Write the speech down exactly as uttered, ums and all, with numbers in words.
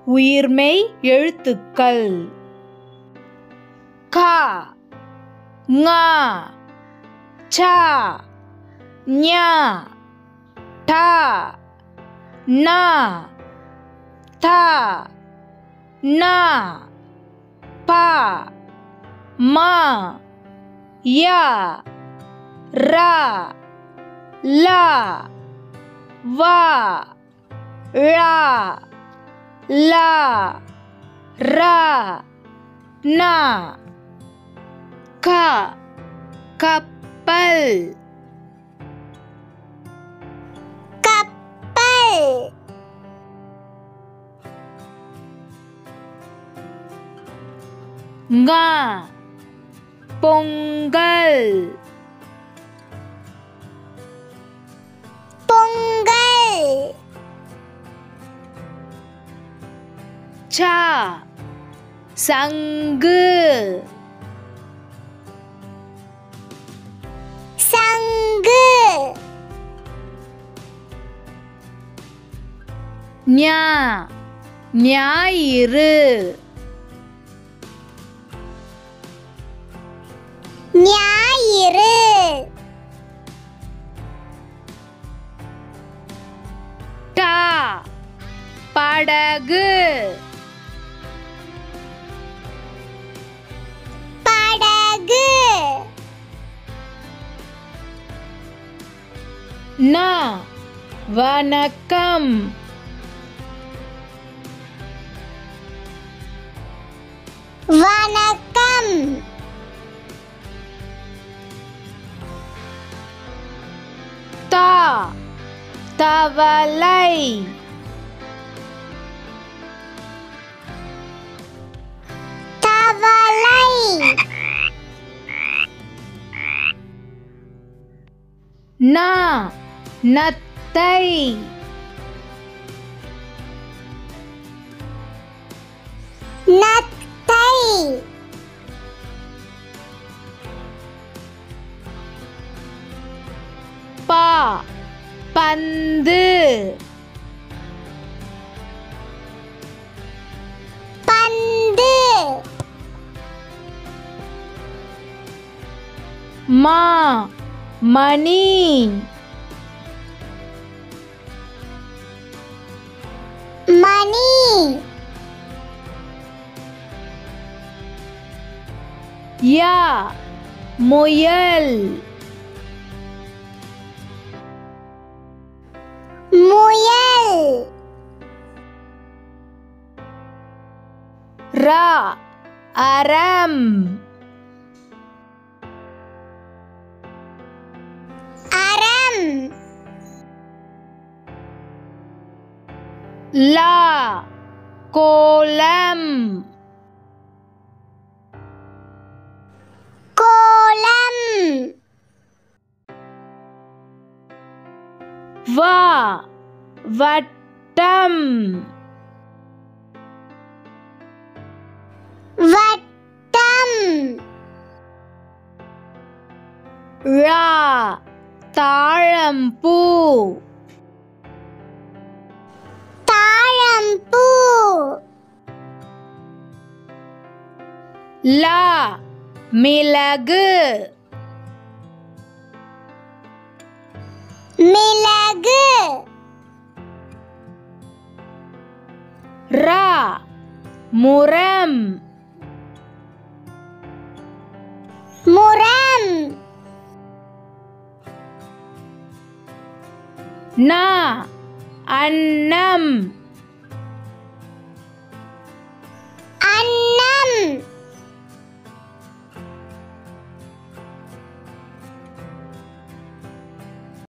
உயிர்மெய் எழுத்துக்கள். க, ங, ச, ஞ, ட, ந, த, ந, ப, ம, ய, ர, ல, வ, ழ, ல, ர, ந. க, கப்பல். கப்பல். ங, பொங்கல். பொங்கல். ச, சங்கு. சங்கு. ஞ, ஞாயிறு. ஞாயிறு. ட, படகு. படகு. ந, வணக்கம். வணக்கம். த, தவளை. தவளை. ந, நத்தை. நத்தை. ப, பந்து. பந்து. ம, மணி. மணி. ய, முயல். முயல். ர, அறம். அறம். ல, கோலம். கோலம். வ, வட்டம். வட்டம். ழ, தாழம்பூ. தாழம்பூ. ல, மிளகு. மிளகு. ர, முரம். முரம். ந, அன்னம்.